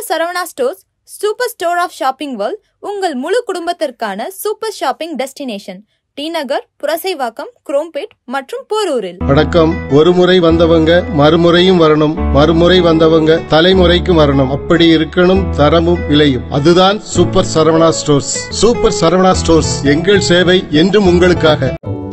Super Saravana stores super store of shopping world உங்கள் முழு குடும்பத்திற்கான super shopping destination. T Nagar, Purasaivakkam, Chromepet மற்றும் போரூரில். வணக்கம். ஒரு முறை வந்தவங்க மறுமுறையும் வரணும், மறுமுறை வந்தவங்க தலைமுறைக்கும் வரணும். அப்படி இருக்கணும் தரமும் விலையும். அதுதான் super Saravana stores. Super Saravana stores, எங்கள் சேவை என்றும் உங்களுக்காக.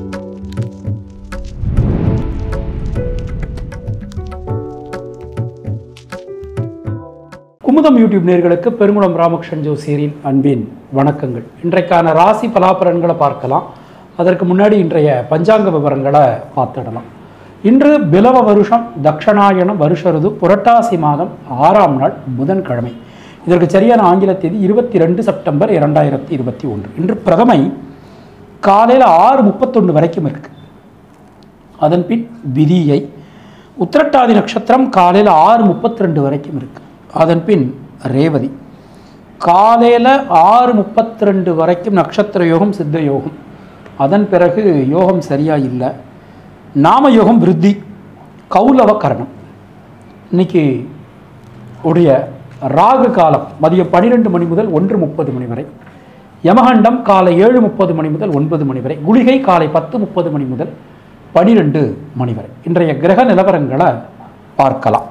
குமுதம் யூடியூப் நேயர்களுக்கு பெருங்குளம் ராமகிருஷ்ணன் ஜோசியரின் அன்பின் வணக்கங்கள். இன்றைக்கான ராசி பலாபலன்களை பார்க்கலாம். அதற்கு முன்னாடி இன்றைய பஞ்சாங்க விவரங்களை பார்த்துடலாம். இன்று பிலவ வருஷம் தக்ஷணாயணம் வருஷ ருது புரட்டாசி மாதம் 6ஆம் நாள் புதன்கிழமை. இதற்கு சரியான ஆங்கில தேதி 22 செப்டம்பர் 2021. இன்று பிரதமை காலையில் 6:31 வரைக்கும் இருக்கு. அதன் பின் விதியை. உத்திரட்டாதி நட்சத்திரம் காலையில் 6:32 வரைக்கும் இருக்கு. அதன் பின் ரேவதி காலையில் 6:32 வரைக்கும் நட்சத்திர யோகம், சித்த யோகம். அதன் பிறகு யோகம் சரியாக இல்லை. நாம யோகம் விருத்தி, கௌலவ கரணம். இன்னைக்கு உடைய ராகு காலம் மதியம் 12 மணி முதல் 1:30 மணி வரை. யமகண்டம் காலை 7:30 மணி முதல் 9 மணி வரை. குளிகை காலை 10:30 மணி முதல் 12 மணி வரை. இன்றைய கிரக நிலவரங்களை பார்க்கலாம்.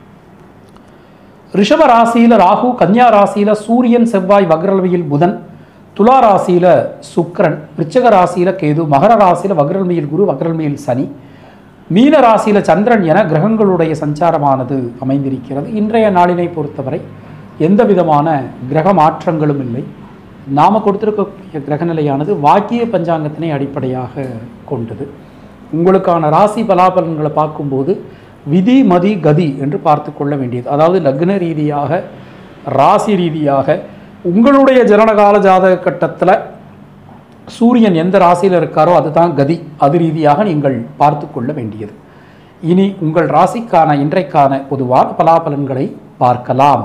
ரிஷப ராசியில் ராகு, கன்னியா ராசியில் சூரியன், செவ்வாய், வக்ரலமையில் புதன், துலா ராசியில் சுக்கிரன், விருச்சிக ராசியில் கேது, மகர ராசியில் வக்ரலமையில் குரு, வக்ரலமையில் சனி, மீன ராசியில் சந்திரன் என கிரகங்களுடைய சஞ்சாரமானது அமைந்திருக்கிறது. இன்றைய நாளினை பொறுத்தவரை எந்த விதமான கிரக மாற்றங்களும் இல்லை. நாம் கொடுத்திருக்கக்கூடிய கிரகநிலையானது வாக்கிய பஞ்சாங்கத்தினை அடிப்படையாக கொண்டது. உங்களுக்கான ராசி பலாபலன்களை பார்க்கும்போது விதி, மதி, கதி என்று பார்த்து கொள்ள வேண்டியது. அதாவது லக்ன ரீதியாக, ராசி ரீதியாக உங்களுடைய ஜனனகால ஜாதக கட்டத்தில் சூரியன் எந்த ராசியில் இருக்காரோ அதுதான் கதி. அது ரீதியாக நீங்கள் பார்த்து கொள்ள வேண்டியது. இனி உங்கள் ராசிக்கான இன்றைக்கான பொதுவான பலாபலன்களை பார்க்கலாம்.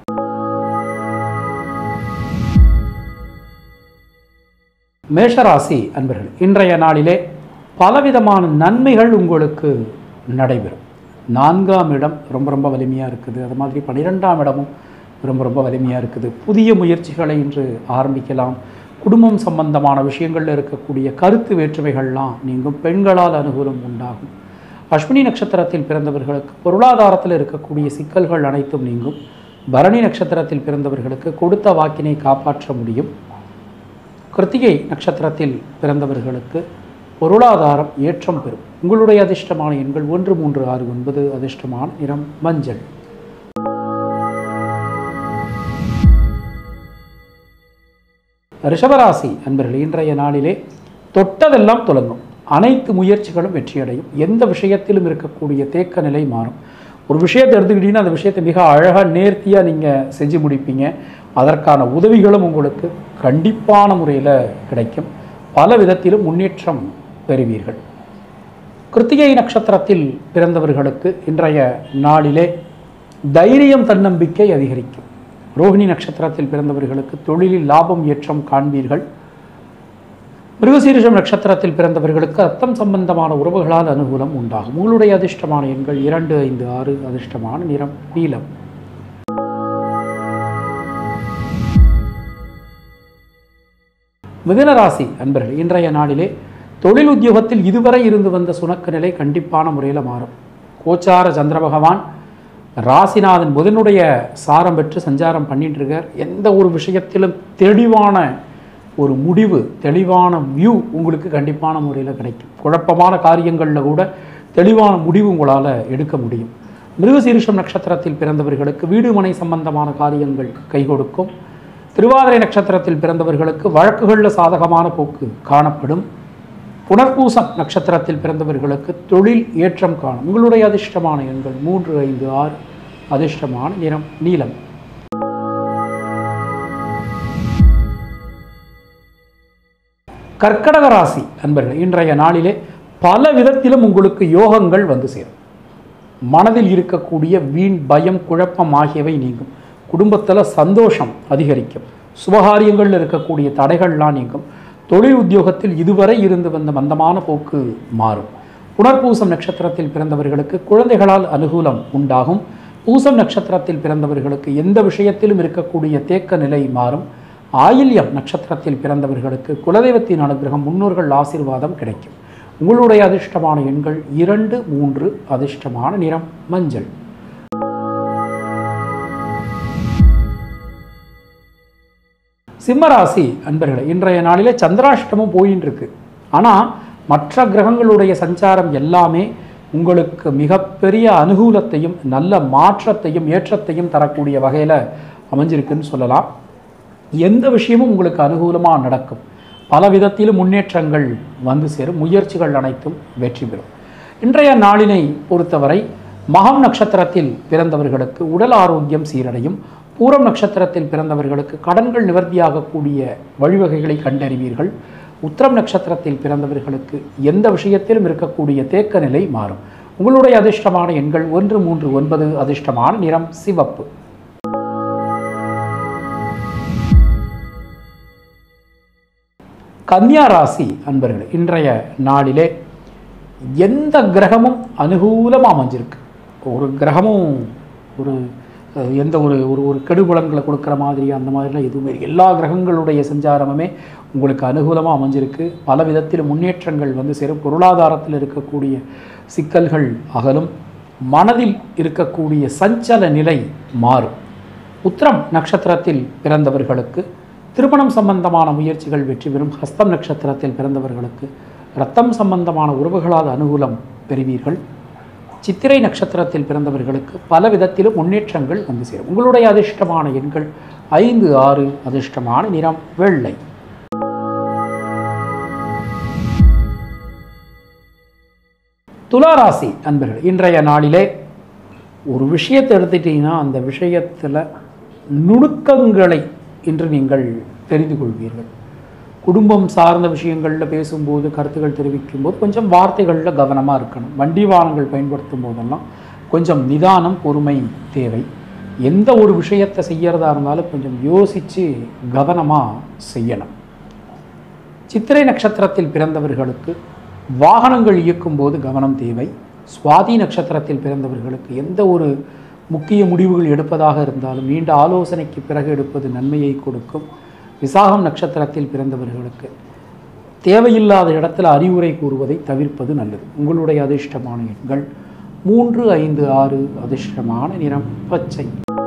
மேஷராசி அன்பர்கள், இன்றைய நாளிலே பலவிதமான நன்மைகள் உங்களுக்கு நடைபெறும். 4ஆம் இடம் ரொம்ப வலிமையாக இருக்குது. அது மாதிரி 12ஆம் இடமும் ரொம்ப வலிமையாக இருக்குது. புதிய முயற்சிகளை இன்று ஆரம்பிக்கலாம். குடும்பம் சம்பந்தமான விஷயங்களில் இருக்கக்கூடிய கருத்து வேற்றுமைகள்லாம் நீங்கும். பெண்களால் அனுகூலம் உண்டாகும். அஸ்வினி நட்சத்திரத்தில் பிறந்தவர்களுக்கு பொருளாதாரத்தில் இருக்கக்கூடிய சிக்கல்கள் அனைத்தும் நீங்கும். பரணி நட்சத்திரத்தில் பிறந்தவர்களுக்கு கொடுத்த வாக்கினை காப்பாற்ற முடியும். கிருத்திகை நட்சத்திரத்தில் பிறந்தவர்களுக்கு பொருளாதாரம் ஏற்றம் பெறும். உங்களுடைய அதிர்ஷ்டமான எண்கள் 1, 3, 6, 9. அதிர்ஷ்டமான நிறம் மஞ்சள். ரிஷபராசி அன்பர்கள், இன்றைய நாளிலே தொட்டதெல்லாம் தொடங்கும். அனைத்து முயற்சிகளும் வெற்றியடையும். எந்த விஷயத்திலும் இருக்கக்கூடிய தேக்க நிலை மாறும். ஒரு விஷயத்தை எடுத்துக்கிட்டீங்கன்னா அந்த விஷயத்தை மிக அழகாக நேர்த்தியாக நீங்கள் செஞ்சு முடிப்பீங்க. அதற்கான உதவிகளும் உங்களுக்கு கண்டிப்பான முறையில் கிடைக்கும். பல விதத்திலும் முன்னேற்றம் பெறுவீர்கள். கிருத்திகை நட்சத்திரத்தில் பிறந்தவர்களுக்கு இன்றைய நாளிலே தைரியம், தன்னம்பிக்கை அதிகரிக்கும். ரோஹிணி நட்சத்திரத்தில் பிறந்தவர்களுக்கு தொழிலில் லாபம், ஏற்றம் காண்பீர்கள். மிருகசீரிஷம் நட்சத்திரத்தில் பிறந்தவர்களுக்கு ரத்தம் சம்பந்தமான உறவுகளால் அனுகூலம் உண்டாகும். உங்களுடைய அதிர்ஷ்டமான எண்கள் 2, 5, 6. அதிர்ஷ்டமான நிறம் நீலம். மிதுனராசி அன்பர்கள், இன்றைய நாளிலே தொழில் உத்தியோகத்தில் இதுவரை இருந்து வந்த சுணக்க நிலை கண்டிப்பான முறையில் மாறும். கோச்சார சந்திர பகவான் ராசிநாதன் புதனுடைய சாரம் பெற்று சஞ்சாரம் பண்ணிட்டு இருக்கார். எந்த ஒரு விஷயத்திலும் தெளிவான ஒரு முடிவு, தெளிவான வியூ உங்களுக்கு கண்டிப்பான முறையில் கிடைக்கும். குழப்பமான காரியங்களில் கூட தெளிவான முடிவு உங்களால் எடுக்க முடியும். மிருகசீரிஷம் நட்சத்திரத்தில் பிறந்தவர்களுக்கு வீடு மனை சம்பந்தமான காரியங்கள் கை கொடுக்கும். திருவாதிரை நட்சத்திரத்தில் பிறந்தவர்களுக்கு வழக்குகளில் சாதகமான போக்கு காணப்படும். புனர்பூசம் நட்சத்திரத்தில் பிறந்தவர்களுக்கு தொழில் ஏற்றம் காணும். உங்களுடைய அதிர்ஷ்டமான எண்கள் 3, 5, 6. அதிர்ஷ்டமான நிறம் நீலம். கர்க்கடக ராசி அன்பர்கள், இன்றைய நாளிலே பல விதத்திலும் உங்களுக்கு யோகங்கள் வந்து சேரும். மனதில் இருக்கக்கூடிய வீண் பயம், குழப்பம் ஆகியவை நீங்கும். குடும்பத்தில் சந்தோஷம் அதிகரிக்கும். சுபகாரியங்களில் இருக்கக்கூடிய தடைகள்லாம் நீங்கும். தொழில் உத்தியோகத்தில் இதுவரை இருந்து வந்த மந்தமான போக்கு மாறும். புனர்பூசம் நட்சத்திரத்தில் பிறந்தவர்களுக்கு குழந்தைகளால் அனுகூலம் உண்டாகும். பூசம் நட்சத்திரத்தில் பிறந்தவர்களுக்கு எந்த விஷயத்திலும் இருக்கக்கூடிய தேக்க நிலை மாறும். ஆயில்யம் நட்சத்திரத்தில் பிறந்தவர்களுக்கு குலதெய்வத்தின் அனுகிரகம், முன்னோர்கள் ஆசீர்வாதம் கிடைக்கும். உங்களுடைய அதிர்ஷ்டமான எண்கள் 2, 3. அதிர்ஷ்டமான நிறம் மஞ்சள். சிம்மராசி அன்பர்களே, இன்றைய நாளிலே சந்திராஷ்டமம் போயின்னு இருக்கு. ஆனால் மற்ற கிரகங்களுடைய சஞ்சாரம் எல்லாமே உங்களுக்கு மிகப்பெரிய அனுகூலத்தையும் நல்ல மாற்றத்தையும் ஏற்றத்தையும் தரக்கூடிய வகையில் அமைஞ்சிருக்குன்னு சொல்லலாம். எந்த விஷயமும் உங்களுக்கு அனுகூலமாக நடக்கும். பல விதத்திலும் முன்னேற்றங்கள் வந்து சேரும். முயற்சிகள் அனைத்தும் வெற்றி பெறும். இன்றைய நாளினை பொறுத்தவரை மகம் நட்சத்திரத்தில் பிறந்தவர்களுக்கு உடல் ஆரோக்கியம் சீரடையும். பூரம் நட்சத்திரத்தில் பிறந்தவர்களுக்கு கடன்கள் நிவர்த்தியாகக்கூடிய வழிவகைகளை கண்டறிவீர்கள். உத்திரம் நட்சத்திரத்தில் பிறந்தவர்களுக்கு எந்த விஷயத்திலும் இருக்கக்கூடிய தேக்க நிலை மாறும். உங்களுடைய அதிர்ஷ்டமான எண்கள் 1, 3, 9. அதிர்ஷ்டமான நிறம் சிவப்பு. கன்னியா ராசி அன்பர்களே, இன்றைய நாளிலே எந்த கிரகமும் அனுகூலமாக அமைஞ்சிருக்கு. ஒரு கிரகமும் எந்த ஒரு கெடுபலன்களை கொடுக்குற மாதிரி அந்த மாதிரிலாம் எதுவுமே எல்லா கிரகங்களுடைய சஞ்சாரமுமே உங்களுக்கு அனுகூலமாக அமைஞ்சிருக்கு. பல விதத்தில் முன்னேற்றங்கள் வந்து சேரும். பொருளாதாரத்தில் இருக்கக்கூடிய சிக்கல்கள் அகலும். மனதில் இருக்கக்கூடிய சஞ்சல நிலை மாறும். உத்திரம் நட்சத்திரத்தில் பிறந்தவர்களுக்கு திருமணம் சம்பந்தமான முயற்சிகள் வெற்றி பெறும். ஹஸ்தம் நட்சத்திரத்தில் பிறந்தவர்களுக்கு இரத்தம் சம்பந்தமான உறவுகளால் அனுகூலம் பெறுவீர்கள். சித்திரை நட்சத்திரத்தில் பிறந்தவர்களுக்கு பல விதத்திலும் முன்னேற்றங்கள் வந்து சேரும். உங்களுடைய அதிர்ஷ்டமான எண்கள் 5, 6. அதிர்ஷ்டமான நிறம் வெள்ளை. துளாராசி அன்பர்கள், இன்றைய நாளிலே ஒரு விஷயத்தை எடுத்துட்டீங்கன்னா அந்த விஷயத்தில் நுணுக்கங்களை இன்று நீங்கள் தெரிந்து கொள்வீர்கள். குடும்பம் சார்ந்த விஷயங்களில் பேசும்போது, கருத்துக்கள் தெரிவிக்கும் போது கொஞ்சம் வார்த்தைகளில் கவனமாக இருக்கணும். வண்டி வாகனங்கள் பயன்படுத்தும் போதெல்லாம் கொஞ்சம் நிதானம், பொறுமை தேவை. எந்த ஒரு விஷயத்தை செய்யறதா இருந்தாலும் கொஞ்சம் யோசித்து கவனமாக செய்யணும். சித்திரை நட்சத்திரத்தில் பிறந்தவர்களுக்கு வாகனங்கள் இயக்கும் போது கவனம் தேவை. சுவாதி நட்சத்திரத்தில் பிறந்தவர்களுக்கு எந்த ஒரு முக்கிய முடிவுகள் எடுப்பதாக இருந்தாலும் நீண்ட ஆலோசனைக்கு பிறகு எடுப்பது நன்மையை கொடுக்கும். விசாகம் நட்சத்திரத்தில் பிறந்தவர்களுக்கு தேவையில்லாத இடத்துல அறிவுரை கூறுவதை தவிர்ப்பது நல்லது. உங்களுடைய அதிர்ஷ்டமான எண்கள் 3, 5, 6. அதிர்ஷ்டமான நிறம் பச்சை.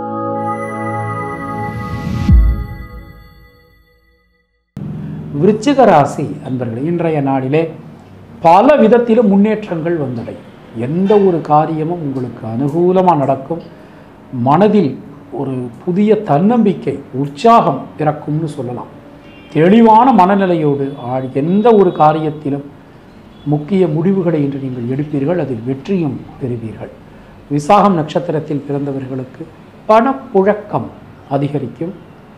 விருச்சிக ராசி அன்பர்களே, இன்றைய நாளிலே பல விதத்திலும் முன்னேற்றங்கள் வந்தடையும். எந்த ஒரு காரியமும் உங்களுக்கு அனுகூலமாக நடக்கும். மனதில் ஒரு புதிய தன்னம்பிக்கை, உற்சாகம் பிறக்கும்னு சொல்லலாம். தெளிவான மனநிலையோடு எந்த ஒரு காரியத்திலும் முக்கிய முடிவுகளை இன்று நீங்கள் எடுப்பீர்கள். அதில் வெற்றியும் பெறுவீர்கள். விசாகம் நட்சத்திரத்தில் பிறந்தவர்களுக்கு பணப்புழக்கம் அதிகரிக்கும்.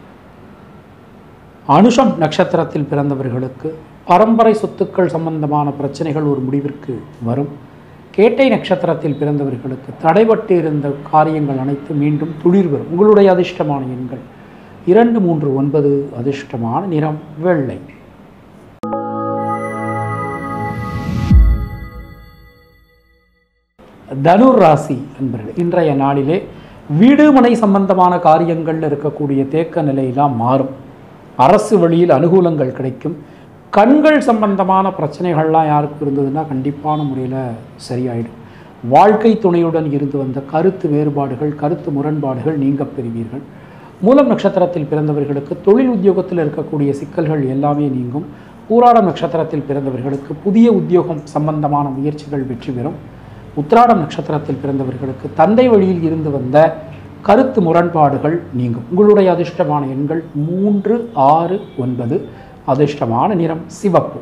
அனுஷம் நட்சத்திரத்தில் பிறந்தவர்களுக்கு பரம்பரை சொத்துக்கள் சம்பந்தமான பிரச்சனைகள் ஒரு முடிவிற்கு வரும். கேட்டை நட்சத்திரத்தில் பிறந்தவர்களுக்கு தடைபட்டு இருந்த காரியங்கள் அனைத்து மீண்டும் துளிர் வரும். உங்களுடைய அதிர்ஷ்டமான எண்கள் 2, 3, 9. அதிர்ஷ்டமான நிறம் வெள்ளை. தனுர் ராசி அன்பர்களே, இன்றைய நாளிலே வீடு மனை சம்பந்தமான காரியங்களில் இருக்கக்கூடிய தேக்க நிலையெல்லாம் மாறும். அரசு வழியில் அனுகூலங்கள் கிடைக்கும். கண்கள் சம்பந்தமான பிரச்சனைகள்லாம் யாருக்கு இருந்ததுன்னா கண்டிப்பான முறையில் சரியாயிடும். வாழ்க்கை துணையுடன் இருந்து வந்த கருத்து வேறுபாடுகள், கருத்து முரண்பாடுகள் நீங்க பெறுவீர்கள். மூலம் நட்சத்திரத்தில் பிறந்தவர்களுக்கு தொழில் உத்தியோகத்தில் இருக்கக்கூடிய சிக்கல்கள் எல்லாமே நீங்கும். பூராடம் நட்சத்திரத்தில் பிறந்தவர்களுக்கு புதிய உத்தியோகம் சம்பந்தமான முயற்சிகள் வெற்றி பெறும். உத்திராடம் நட்சத்திரத்தில் பிறந்தவர்களுக்கு தந்தை வழியில் இருந்து வந்த கருத்து முரண்பாடுகள் நீங்கும். உங்களுடைய அதிர்ஷ்டமான எண்கள் 3, 6, 9. அதிர்ஷ்டமான நிறம் சிவப்பு.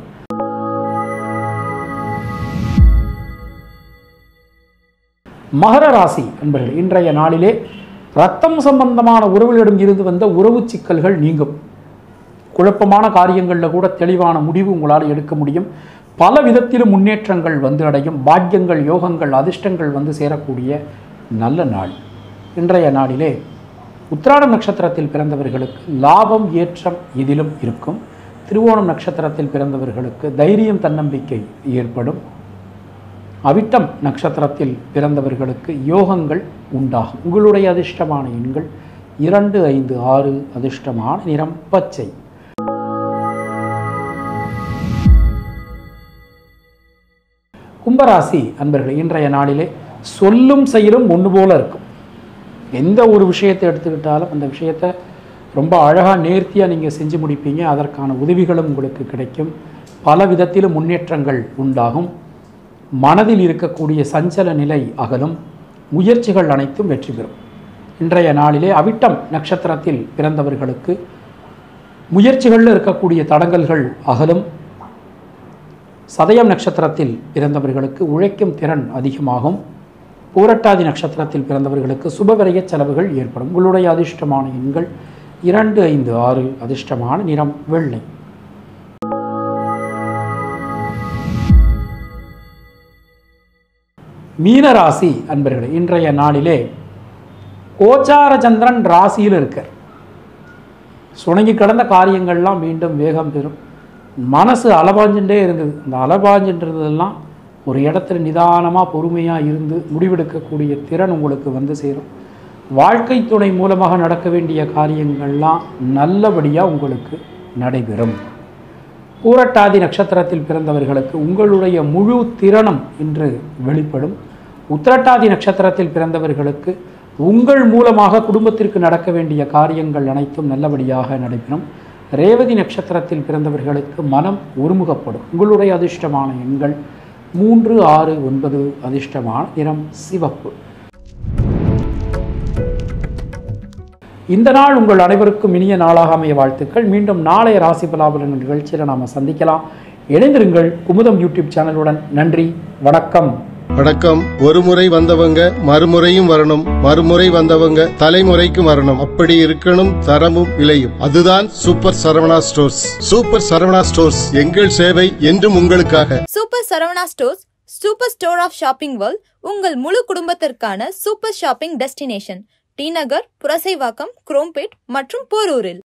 மகர ராசி அன்பர்களே, இன்றைய நாளிலே இரத்தம் சம்பந்தமான உறவுகளிடம் இருந்து வந்த உறவு சிக்கல்கள் நீங்கும். குழப்பமான காரியங்களில் கூட தெளிவான முடிவு உங்களால் எடுக்க முடியும். பல விதத்திலும் முன்னேற்றங்கள் வந்து அடையும். பாக்கியங்கள், யோகங்கள், அதிர்ஷ்டங்கள் வந்து சேரக்கூடிய நல்ல நாள். இன்றைய நாளிலே உத்திராட நட்சத்திரத்தில் பிறந்தவர்களுக்கு லாபம், ஏற்றம் இதிலும் இருக்கும். திருவோணம் நட்சத்திரத்தில் பிறந்தவர்களுக்கு தைரியம், தன்னம்பிக்கை ஏற்படும். அவிட்டம் நட்சத்திரத்தில் பிறந்தவர்களுக்கு யோகங்கள் உண்டாகும். உங்களுடைய அதிர்ஷ்டமான எண்கள் 2, 5, 6. அதிர்ஷ்டமான நிறம் பச்சை. கும்பராசி அன்பர்களே, இன்றைய நாளிலே சொல்லும் செயலும் ஒன்று போல இருக்கும். எந்த ஒரு விஷயத்தை எடுத்துக்கிட்டாலும் அந்த விஷயத்தை ரொம்ப அழகாக நேர்த்தியாக நீங்கள் செஞ்சு முடிப்பீங்க. அதற்கான உதவிகளும் உங்களுக்கு கிடைக்கும். பல விதத்திலும் முன்னேற்றங்கள் உண்டாகும். மனதில் இருக்கக்கூடிய சஞ்சல நிலை அகலும். முயற்சிகள் அனைத்தும் வெற்றி பெறும். இன்றைய நாளிலே அவிட்டம் நட்சத்திரத்தில் பிறந்தவர்களுக்கு முயற்சிகளில் இருக்கக்கூடிய தடங்கல்கள் அகலும். சதயம் நட்சத்திரத்தில் பிறந்தவர்களுக்கு உழைக்கும் திறன் அதிகமாகும். பூரட்டாதி நட்சத்திரத்தில் பிறந்தவர்களுக்கு சுபவிரய செலவுகள் ஏற்படும். உங்களுடைய அதிர்ஷ்டமான எண்கள் 2, 5, 6. அதிர்ஷ்டமான நிறம் வெள்ளை. மீனராசி அன்பர்களே, இன்றைய நாளிலே கோச்சார சந்திரன் ராசியில் இருக்கார். சுணங்கி கடந்த காரியங்கள்லாம் மீண்டும் வேகம் பெறும். மனசு அலபாஞ்சுட்டே இருந்தது. அந்த அலபாஞ்சுன்றதெல்லாம் ஒரு இடத்துல நிதானமாக பொறுமையாக இருந்து முடிவெடுக்கக்கூடிய திறன் உங்களுக்கு வந்து சேரும். வாழ்க்கை துணை மூலமாக நடக்க வேண்டிய காரியங்கள்லாம் நல்லபடியாக உங்களுக்கு நடைபெறும். பூரட்டாதி நட்சத்திரத்தில் பிறந்தவர்களுக்கு உங்களுடைய முழு திறனும் இன்று வெளிப்படும். உத்திரட்டாதி நட்சத்திரத்தில் பிறந்தவர்களுக்கு உங்கள் மூலமாக குடும்பத்திற்கு நடக்க வேண்டிய காரியங்கள் அனைத்தும் நல்லபடியாக நடைபெறும். ரேவதி நட்சத்திரத்தில் பிறந்தவர்களுக்கு மனம் ஒருமுகப்படும். உங்களுடைய அதிர்ஷ்டமான எண்கள் 3, 6, 9. அதிர்ஷ்டமான நிறம் சிவப்பு. இந்த நாள் உங்கள் அனைவருக்கும் இனிய நாளாக அமைய வாழ்த்துக்கள். மீண்டும் நாளைய ராசி பலாபலன் நிகழ்ச்சியில் நாம் சந்திக்கலாம். இணைந்திருங்கள் குமுதம் யூடியூப் சேனலுடன். நன்றி, வணக்கம். வணக்கம். ஒரு முறை வந்தவங்க மறுமுறையும் வரணும், மறுமுறை வந்தவங்க தலைமுறைக்கும் வரணும். அப்படி இருக்கணும் தரமும் விலையும். அதுதான் super Saravana stores. Super Saravana stores, எங்கள் சேவை என்றும் உங்களுக்காக. Super Saravana stores, super store of shopping world, உங்கள் முழு குடும்பத்திற்கான super shopping destination. T Nagar, Purasaivakkam, Chromepet மற்றும் போரூரில்.